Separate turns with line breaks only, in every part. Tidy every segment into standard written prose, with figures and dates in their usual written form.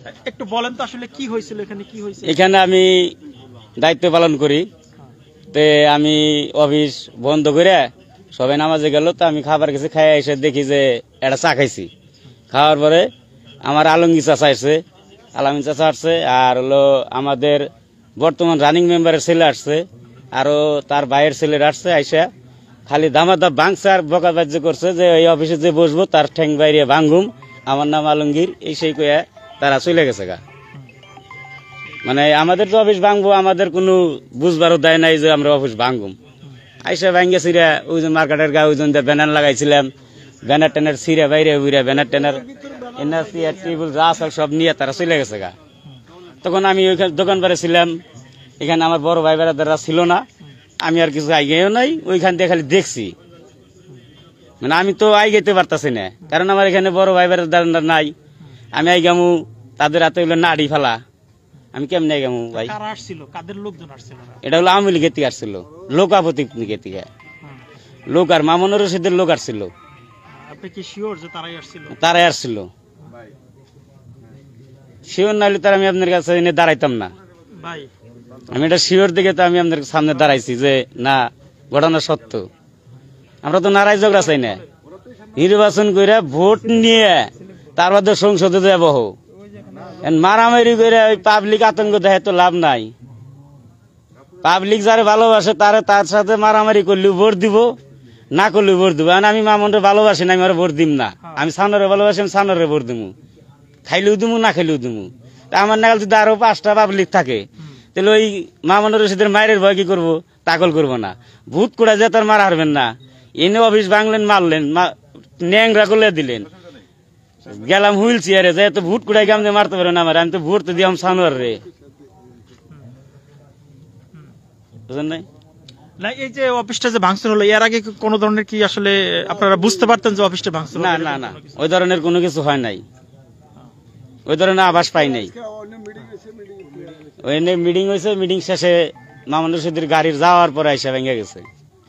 একটু বলেন তো আসলে কি হয়েছিল এখানে, কি হয়েছে?
এখানে আমি দায়িত্ব পালন করি, তে আমি অফিস বন্ধ করে সবাই নামাজে গেল, তো আমি খাবার কিছু খাই এসে দেখি যে একটা চা খাইছি। খাওয়ার পরে আমার আলমগীর চাচা আসছে, আলমগীর চাচা আসছে, আর হলো আমাদের বর্তমান রানিং মেম্বারের ছেলে আসছে, আরো তার ভাইয়ের ছেলেরা আসছে। আইসা খালি দামাদাম ভাঙছে আর বকাবাজ্য করছে যে এই অফিসে যে বসবো তার ঠ্যাং বাইরে ভাঙ্গুম, আমার নাম আলমগীর, এই সেই কইয়া তারা চলে গেছে গা। মানে আমাদের তো অফিস ভাঙবো, আমাদের কোনো বুঝবারও দেয় নাই যে আমরা অফিস ভাঙবো। আইসা ভাঙ্গে ছিঁড়া ওই যে মার্কেটের গা ওইজন ব্যানার লাগাইছিলাম, ব্যানার ট্যানার ছিঁড়া বাইরে উইরা ব্যানার ট্যানার এনআরসি আর টেবিল যা আসল সব নিয়ে তারা চলে গেছে গা। তখন আমি ওইখানে দোকান পারে ছিলাম, এখানে আমার বড় ভাই বেড়াদাররা ছিল না, আমি আর কিছু আইগেও নাই, ওইখান দিয়ে খালি দেখছি। মানে আমি তো আইগাইতে পারতাছি না, কারণ আমার এখানে বড় ভাই বেড়াদার নাই। আমি আইগামু তাদের হাতে হইলো নাড়ি ফেলা, আমি কেমনে আইগামু ভাই? এটা হলো আওয়ামী লীগের থেকে আসছিল, লোকাপতি থেকে লোক, আর মামুন রশিদের লোক আসছিল। তারাই আসছিল, শিওর নাইলে তার আমি আপনার কাছে এনে দাঁড়াইতাম না। আমি এটা শিওর দিকে তো আমি আপনার সামনে দাঁড়াইছি যে না ঘটনা সত্য। আমরা তো নারাই ঝগড়া চাই না, নির্বাচন করে ভোট নিয়ে তার মধ্যে সংসদে যাব, মারামারি করে ওই পাবলিক আতঙ্ক দেখে তো লাভ নাই। পাবলিক যারা ভালোবাসে তার সাথে মারামারি করলেও ভোট দিব, না করলেও ভোট দিব। আমি মামুনরে ভালোবাসি না, আমি আর ভোট দিব না। আমি সানোরে ভালোবাসি, আমি সানোরে ভোট দিব, খাইলেও দিব না খাইলেও দিব। আমার নাগাল যদি আরো 5টা পাবলিক থাকে তাহলে ওই মামুন রশিদের মায়ের ভয় কি করবো? তাকল করবো না। ভূত কুড়া যে তার মারা হারবেন না, এনে অফিস ভাঙলেন, মারলেন, ন্যাংরা করলে দিলেন, গেলাম হুইল চেয়ারে যে তো ভূত কুড়াই গামতে মারতে পারেন আমার, আমি তো ভোট তো দিলাম সানোয়ার রে, বুঝলেন নাই?
না এই যে অফিসটা যে ভাঙচুর হলো, এর আগে কোন ধরনের কি আসলে আপনারা বুঝতে পারতেন যে অফিসটা ভাঙচুর?
না না না, ওই ধরনের কোনো কিছু হয় নাই, ওই ধরনের আভাস পাই নাই। ওই মিটিং হয়েছে, মিটিং শেষে মামুন রশিদের গাড়ির যাওয়ার পরে আইসা ভেঙে গেছে।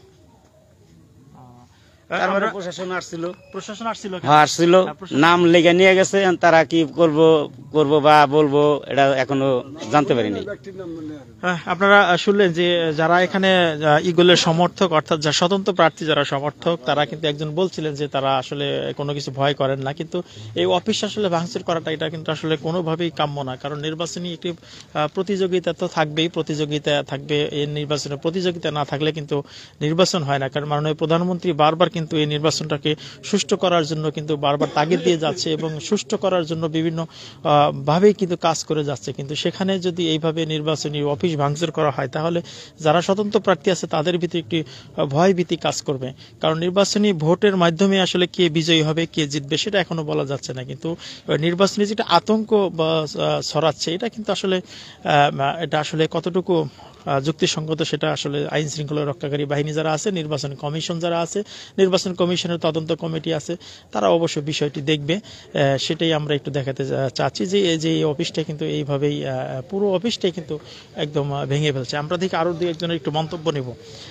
তারপরে প্রশাসন আসছিল, নাম লেগে নিয়ে গেছে, তারা কি করবো বা বলবো এটা এখনো জানতে পারিনি।
আপনারা শুনলেন যে যারা এখানে ইগলের সমর্থক, অর্থাৎ যা স্বতন্ত্র প্রার্থী যারা সমর্থক, তারা কিন্তু একজন বলছিলেন যে তারা আসলে কোনো কিছু ভয় করেন না, কিন্তু এই অফিস আসলে ভাঙচুর করাটা এটা কিন্তু আসলে কোনোভাবেই কাম্য না। কারণ নির্বাচনী একটি প্রতিযোগিতা তো থাকবেই, প্রতিযোগিতা থাকবে। এই নির্বাচনে প্রতিযোগিতা না থাকলে কিন্তু নির্বাচন হয় না। কারণ মাননীয় প্রধানমন্ত্রী বারবার কিন্তু এই নির্বাচনটাকে সুষ্ঠু করার জন্য কিন্তু বারবার তাগিদ দিয়ে যাচ্ছে এবং সুষ্ঠু করার জন্য বিভিন্ন ভাবেই কিন্তু কাজ করে যাচ্ছে। কিন্তু সেখানে যদি এইভাবে নির্বাচনী অফিস ভাঙচুর করা হয় তাহলে যারা স্বতন্ত্র প্রার্থী আছে তাদের ভিতরে একটি ভয়ভীতি কাজ করবে। কারণ নির্বাচনী ভোটের মাধ্যমে আসলে কে বিজয়ী হবে, কে জিতবে সেটা এখনো বলা যাচ্ছে না। কিন্তু নির্বাচনী যেটা আতঙ্ক ছড়াচ্ছে এটা কিন্তু আসলে এটা আসলে কতটুকু যুক্তিসঙ্গত সেটা আসলে আইন শৃঙ্খলা রক্ষাকারী বাহিনী যারা আছে, নির্বাচন কমিশন যারা আছে, নির্বাচন কমিশনের তদন্ত কমিটি আছে, তারা অবশ্যই বিষয়টি দেখবে। সেটাই আমরা একটু দেখাতে চাচ্ছি যে এই অফিসটা কিন্তু এইভাবেই পুরো অফিসটাই কিন্তু একদম ভেঙে ফেলছে। আমরা দেখি আরো 2-1জনের একটু মন্তব্য নেব।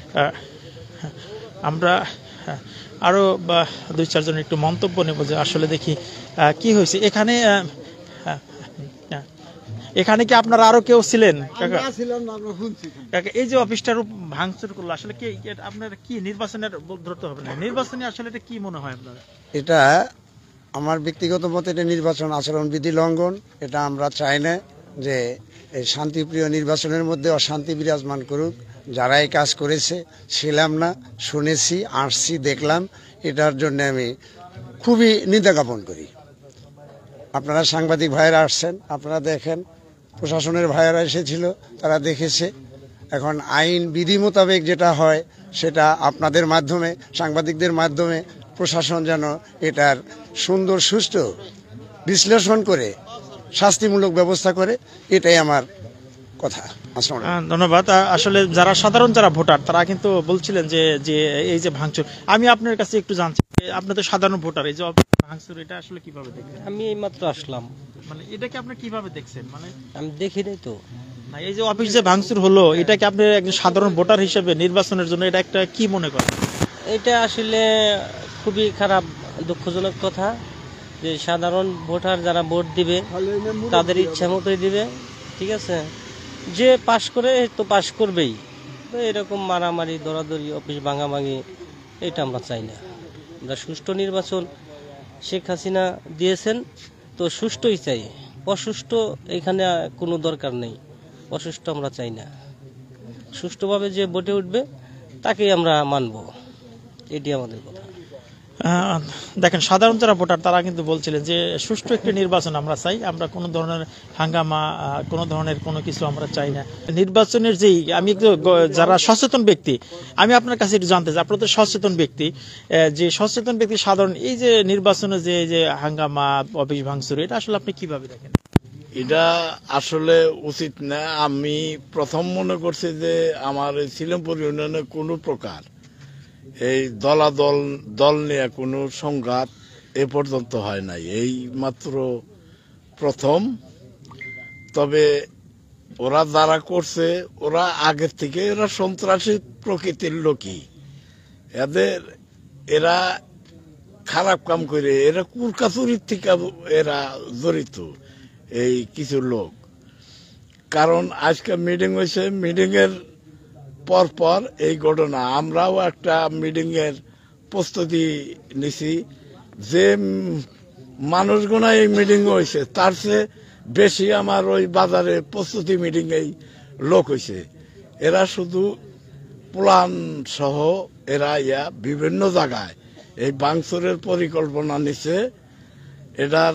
আমরা আরো 2-4 জনের একটু মন্তব্য নেব যে আসলে দেখি কি হয়েছে এখানে। এখানে কি আপনারা আরো কেউ ছিলেন? এই যে অফিসটার ভাঙচুর করলো আসলে কি আপনার কি নির্বাচনের ধরতে হবে না? নির্বাচনে আসলে এটা কি মনে হয় আপনার?
এটা আমার ব্যক্তিগত মতে এটা নির্বাচন আচরণ বিধি লঙ্ঘন। এটা আমরা চাই না যে এই শান্তিপ্রিয় নির্বাচনের মধ্যে অশান্তি বিরাজমান করুক। যারা এই কাজ করেছে ছিলাম না, শুনেছি, আসছি, দেখলাম, এটার জন্য আমি খুবই নিন্দা জ্ঞাপন করি। আপনারা সাংবাদিক ভাইয়েরা আসছেন, আপনারা দেখেন, প্রশাসনের ভাইয়েরা এসেছিল, তারা দেখেছে। এখন আইন বিধি মোতাবেক যেটা হয় সেটা আপনাদের মাধ্যমে, সাংবাদিকদের মাধ্যমে প্রশাসন যেন এটার সুন্দর সুষ্ঠু বিশ্লেষণ করে শাস্তিমূলক ব্যবস্থা করে, এটাই আমার কথা।
ধন্যবাদ। আসলে যারা সাধারণ যারা ভোটার তারা কিন্তু বলছিলেন যে এই যে ভাঙচুর, আমি আপনার কাছে একটু জানছি, আপনি তো সাধারণ ভোটার, এই যে ভাঙচুর এটা আসলে কিভাবে দেখছেন?
আমি এইমাত্র আসলাম।
মানে এটাকে আপনি কিভাবে দেখছেন? মানে
আমি দেখি নাই তো।
না এই যে অফিস যে ভাঙচুর হলো, এটাকে আপনি একজন সাধারণ ভোটার হিসেবে নির্বাচনের জন্য এটা একটা কি মনে করেন?
এটা আসলে খুবই খারাপ, দুঃখজনক কথা। যে সাধারণ ভোটার যারা ভোট দিবে তাদের ইচ্ছা মতোই দিবে, ঠিক আছে। যে পাশ করে তো পাশ করবেই, তো এরকম মারামারি দরাদরি অফিস ভাঙাভাঙি এটা আমরা চাই না। আমরা সুষ্ঠু নির্বাচন শেখ হাসিনা দিয়েছেন, তো সুষ্ঠুই চাই, অসুষ্ঠু এখানে কোনো দরকার নেই। অসুষ্ঠু আমরা চাই না, সুষ্ঠুভাবে যে ভোটে উঠবে তাকেই আমরা মানব, এটি আমাদের কথা।
দেখেন, সাধারণ যারা ভোটার তারা কিন্তু বলছিলেন যে সুষ্ঠু একটি নির্বাচন আমরা চাই, আমরা কোনো ধরনের হাঙ্গামা, কোনো ধরনের কোনো কিছু আমরা চাই না। নির্বাচনের যেই আমি একটু যারা সচেতন ব্যক্তি, আমি আপনার কাছে একটু জানতে চাই, আপনার তো সচেতন ব্যক্তি, যে সচেতন ব্যক্তি সাধারণ এই যে নির্বাচনে যে হাঙ্গামা অফিস ভাঙচুর, এটা আসলে আপনি কিভাবে দেখেন?
এটা আসলে উচিত না। আমি প্রথম মনে করছি যে আমার এই সিলমপুর ইউনিয়নে কোনো প্রকার এই দল নিয়ে কোনো সংঘাত এ পর্যন্ত হয় নাই, এই মাত্র প্রথম। তবে ওরা যারা করছে ওরা আগের থেকে এরা সন্ত্রাসী প্রকৃতির লোকই, এরা খারাপ কাম করে, এরা কুরকাচুরির থেকে এরা জড়িত এই কিছু লোক। কারণ আজকে মিটিং হয়েছে, মিটিং এর পর এই ঘটনা। আমরাও একটা মিটিং এর প্রস্তুতি নিছি, যে মানুষগুনা এই মিটিং হয়েছে তার চেয়ে বেশি আমার ওই বাজারে প্রস্তুতি মিটিং এই লোক হয়েছে। এরা শুধু প্ল্যান সহ এরা বিভিন্ন জায়গায় এই ভাঙচুরের পরিকল্পনা নিছে। এটার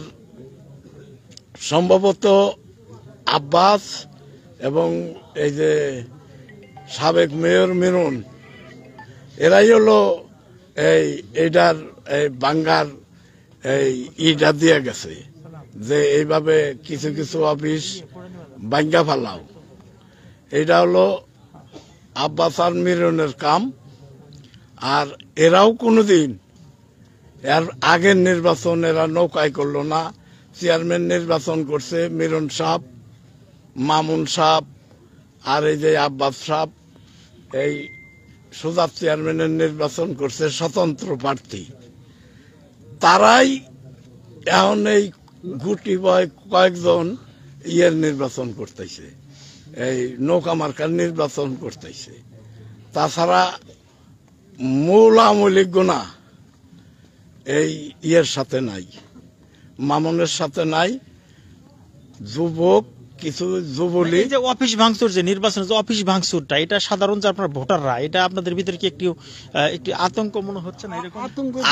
সম্ভবত আব্বাস এবং এই যে সাবেক মেয়র মিরুন, এরাই হলো এইটার বাঙ্গার ইটা দিয়ে গেছে যে এইভাবে কিছু কিছু অফিস ভাঙ্গা ফেলাও। এইটা হলো আব্বাস আর মিরুনের কাম। আর এরাও কোনোদিন এর আগের নির্বাচন এরা নৌকায় করলো না। চেয়ারম্যান নির্বাচন করছে মিরন সাহেব, মামুন সাহেব আর এই যে আব্বাস সাহেব। এই সুজাত চেয়ারম্যানের নির্বাচন করছে স্বতন্ত্র প্রার্থী। তারাই এখন এই গুটি বয় কয়েকজন নির্বাচন করতেছে, এই নৌকা মার্কার নির্বাচন করতেছে। তাছাড়া মূল আমলিক গুণা এই সাথে নাই, মামুনের সাথে নাই। যুবক কিছু যুবলীগ,
এই যে অফিস ভাঙচুর, যে নির্বাচনের যে অফিস ভাঙচুরটা, এটা সাধারণ যে আপনার ভোটাররা, এটা আপনাদের ভিতরে কি একটি আতঙ্ক মনে হচ্ছে না? এরকম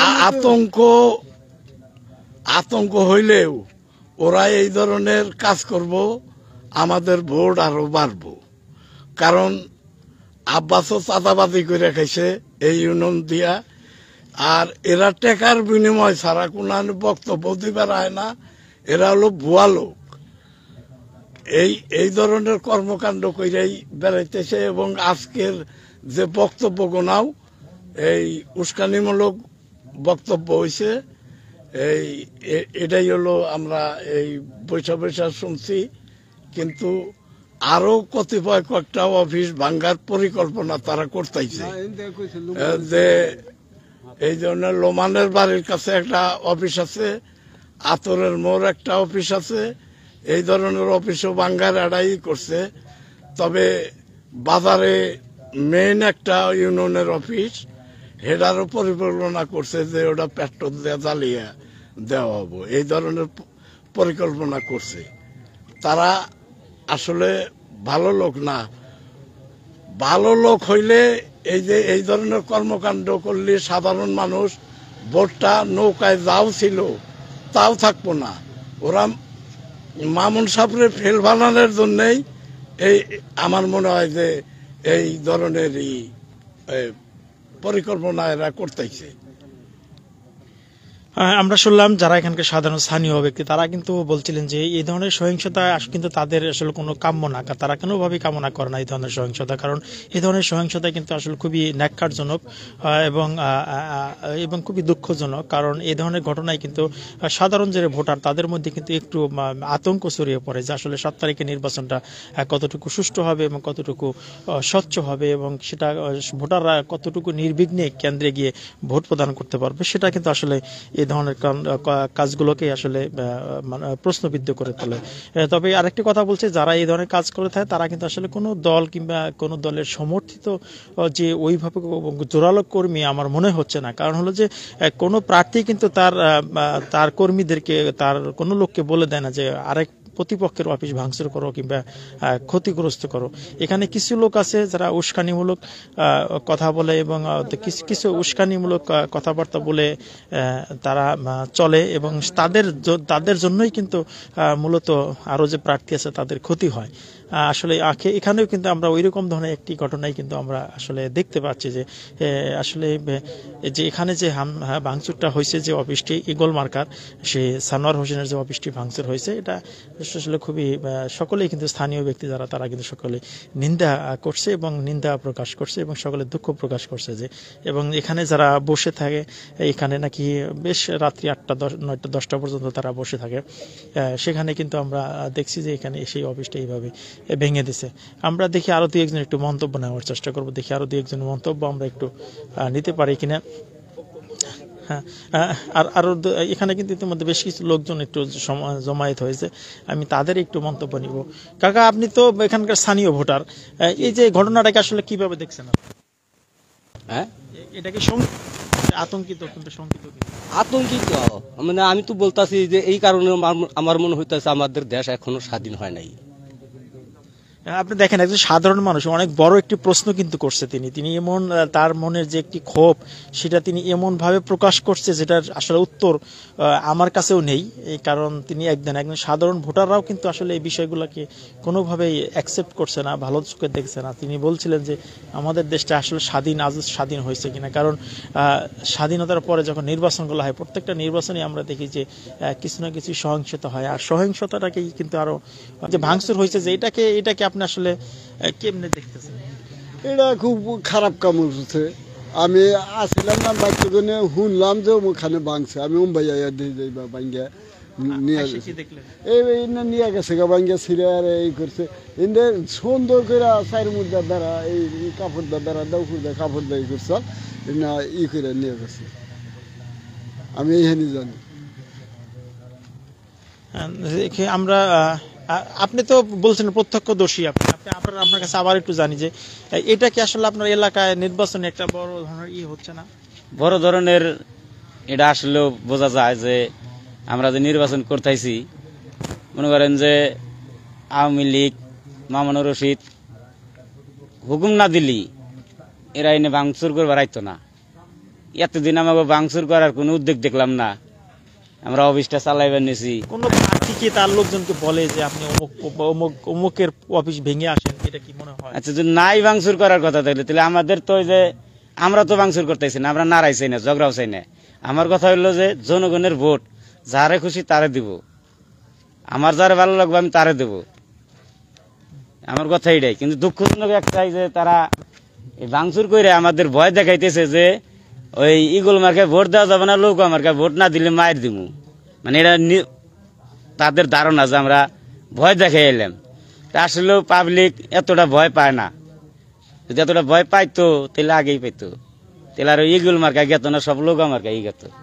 আতঙ্ক হইলেও ওরা এই ধরনের কাজ করব, আমাদের ভোট আরো বাড়বো। কারণ আব্বাসও চাঁদাবাজি করে খাইছে এই ইউনিয়ন দিয়া। আর এরা টেকার বিনিময় ছাড়া কোনো বক্তব্য দিবার হয় না। এরা হলো ভুয়া লোক, এই ধরনের কর্মকাণ্ড কইরাই বেড়াইতেছে। এবং আজকের যে বক্তব্য গোনাও এই উস্কানিমূলক বক্তব্য হয়েছে, এটাই হলো আমরা এই বৈশা শুনছি। কিন্তু আরো কতিপয় কয়েকটা অফিস ভাঙ্গার পরিকল্পনা তারা করতেছে। যে এই ধরনের লোমানের বাড়ির কাছে একটা অফিস আছে, আতরের মোড় একটা অফিস আছে, এই ধরনের অফিসও ভাঙ্গার এড়াই করছে। তবে বাজারে মেইন একটা ইউনিয়নের অফিস, হেডারও পরিকল্পনা করছে যে ওটা পেট্রোল দিয়ে জ্বালিয়ে দেওয়া হবো, এই ধরনের পরিকল্পনা করছে। তারা আসলে ভালো লোক না। ভালো লোক হইলে এই ধরনের কর্মকাণ্ড করলে সাধারণ মানুষ ভোটটা নৌকায় যাও ছিল তাও থাকবো না। ওরা মামুন সাহেবের ফেল বানানোর জন্যই আমার মনে হয় যে এই ধরনের পরিকল্পনা এরা করতেছে।
আমরা শুনলাম যারা এখানকার সাধারণ স্থানীয় ব্যক্তি, তারা কিন্তু বলছিলেন যে এই ধরনের সহিংসতা কিন্তু তাদের আসলে কোনো কাম্য না, তারা কোনোভাবেই কামনা করে না এই ধরনের সহিংসতা। কারণ এই ধরনের সহিংসতা কিন্তু আসলে খুবই ন্যাক্কারজনক এবং খুবই দুঃখজনক। কারণ এই ধরনের ঘটনায় কিন্তু সাধারণ যে ভোটার তাদের মধ্যে কিন্তু একটু আতঙ্ক ছড়িয়ে পড়ে যে আসলে 7 তারিখের নির্বাচনটা কতটুকু সুষ্ঠু হবে এবং কতটুকু স্বচ্ছ হবে, এবং সেটা ভোটাররা কতটুকু নির্বিঘ্নে কেন্দ্রে গিয়ে ভোট প্রদান করতে পারবে, সেটা কিন্তু আসলে এই ধরনের কাজগুলোকে আসলে প্রশ্নবিদ্ধ করে তোলে। তবে আরেকটি কথা বলছে, যারা এই ধরনের কাজ করে থাকে তারা কিন্তু আসলে কোনো দল কিংবা কোনো দলের সমর্থিত যে ওইভাবে জোরালো কর্মী আমার মনে হচ্ছে না। কারণ হলো যে কোনো প্রার্থী কিন্তু তার কর্মীদেরকে, তার কোনো লোককে বলে দেয় না যে আরেক প্রতিপক্ষের অফিস ভাঙচুর করো কিংবা ক্ষতিগ্রস্ত করো। এখানে কিছু লোক আছে যারা উস্কানিমূলক কথা বলে এবং কিছু উস্কানিমূলক কথাবার্তা বলে তারা চলে এবং তাদের জন্যই কিন্তু মূলত আরো যে প্রার্থী আছে তাদের ক্ষতি হয়। আসলে এখানেও কিন্তু আমরা ওই রকম ধরনের একটি ঘটনাই কিন্তু আমরা আসলে দেখতে পাচ্ছি যে আসলে যে এখানে যে ভাঙচুরটা হয়েছে, যে অফিসটি ইগল মার্কার, সে সানোয়ার হোসেনের যে অফিসটি ভাঙচুর হয়েছে, এটা আসলে খুবই সকলেই কিন্তু স্থানীয় ব্যক্তি যারা তারা কিন্তু সকলে নিন্দা করছে এবং নিন্দা প্রকাশ করছে এবং সকলে দুঃখ প্রকাশ করছে যে, এবং এখানে যারা বসে থাকে এখানে নাকি বেশ রাত্রি 8টা 9টা 10টা পর্যন্ত তারা বসে থাকে। সেখানে কিন্তু আমরা দেখছি যে এখানে সেই অফিসটা এইভাবে ভেঙে দিছে। আমরা দেখি আরো দুই একজন একটু মন্তব্য নেওয়ার চেষ্টা করবো, দেখি আরো দুই একজন মন্তব্য আমরা একটু নিতে পারি কিনা। হ্যাঁ, আর আরো এখানে কিন্তু ইতিমধ্যে বেশ কিছু লোকজন একটু জমায়েত হয়েছে, আমি তাদের একটু মন্তব্য নিব। কাকা, আপনি তো এখানকার স্থানীয় ভোটার, এই যে ঘটনাটাকে আসলে কিভাবে দেখছেন?
হ্যাঁ,
এটাকে আতঙ্কিত কিন্তু শঙ্কিত
আতঙ্কিত মানে আমি তো বলতাছি যে এই কারণে আমার মনে হইতেছে আমাদের দেশ এখনো স্বাধীন হয় নাই।
আপনি দেখেন, একজন সাধারণ মানুষ অনেক বড় একটি প্রশ্ন কিন্তু করছে, তিনি এমন তার মনের যে একটি ক্ষোভ সেটা তিনি এমন ভাবে প্রকাশ করছে যেটার আসলে উত্তর আমার কাছেও নেই। এই কারণ তিনি একজন সাধারণ ভোটাররাও কিন্তু আসলে এই বিষয়গুলোকে কোনোভাবেই অ্যাকসেপ্ট করছে না, ভালো চোখে দেখছে না। তিনি বলছিলেন যে আমাদের দেশটা আসলে আজ স্বাধীন হয়েছে কিনা। কারণ স্বাধীনতার পরে যখন নির্বাচনগুলো হয়, প্রত্যেকটা নির্বাচনে আমরা দেখি যে কিছু না কিছু সহিংসতা হয়, আর সহিংসতাটাকেই কিন্তু আরো যে ভাঙচুর হয়েছে, যে এটাকে আপনি আসলে কেমনে দেখতেছেন?
এটা খুব খারাপ কাম হচ্ছে। আমি আসছিলাম না বাচ্চাজনে, শুনলাম যে ওখানে ভাঙছে, আমি মুম্বাইয়া দিয়ে যাইবা ভাঙ্গিয়া নিয়ে গেছে, এই নিয়ে গেছে গা ভাঙ্গিয়া ছিঁড়ে আর এই করছে। এদের সুন্দর করে চার মুদ্রা দ্বারা এই কাপড় দ্বারা দাউপুর দেয় কাপড় দেয় করছে না, ই করে নিয়ে গেছে। আমি এইখানে জানি।
আমরা আপনি তো বলছেন প্রত্যক্ষদর্শী, আপনার কাছে আবার একটু জানি যে এটা কি আসলে আপনার এলাকায় নির্বাচনে একটা বড় ধরনের হচ্ছে না?
বড় ধরনের এটা আসলে বোঝা যায় যে আমরা যে নির্বাচন করতেছি, মনে করেন যে আওয়ামী লীগ, মামুনুর রশিদ হুকুম না দিলি এরা এনে ভাঙচুর করবার আইতো না। এতদিন আমাকে ভাঙচুর করার কোনো উদ্যোগ দেখলাম না, আমরা অফিসটা চালাইবার নিছি।
কোন প্রার্থী কি তার লোকজনকে বলে যে আপনি অমুকের অফিস ভেঙে আসেন, এটা কি মনে হয়?
আচ্ছা, যদি নাই ভাঙচুর করার কথা থাকলে তাহলে আমাদের তো যে আমরা তো ভাঙচুর করতেছি না, আমরা নারাই চাই না, ঝগড়াও চাই না। আমার কথা হইলো যে জনগণের ভোট, যারে খুশি তারে দিব, আমার যারে ভালো লাগবে আমি তারে দেব, আমার কথা এটাই। কিন্তু দুঃখজনক একটাই যে তারা ভাঙচুর করে আমাদের ভয় দেখাইতেছে যে ওই ইগল মার্কে ভোট দেওয়া যাবে না, লোক মার্কে ভোট না দিলে মায়ের দিব। মানে এটা তাদের ধারণা যে আমরা ভয় দেখাই এলাম। আসলেও পাবলিক এতটা ভয় পায় না, যদি এতটা ভয় পাইতো তাহলে আগেই পাইতো, তাহলে আর ইগল মার্কা গেত না, সব লোক মার্কা গেত।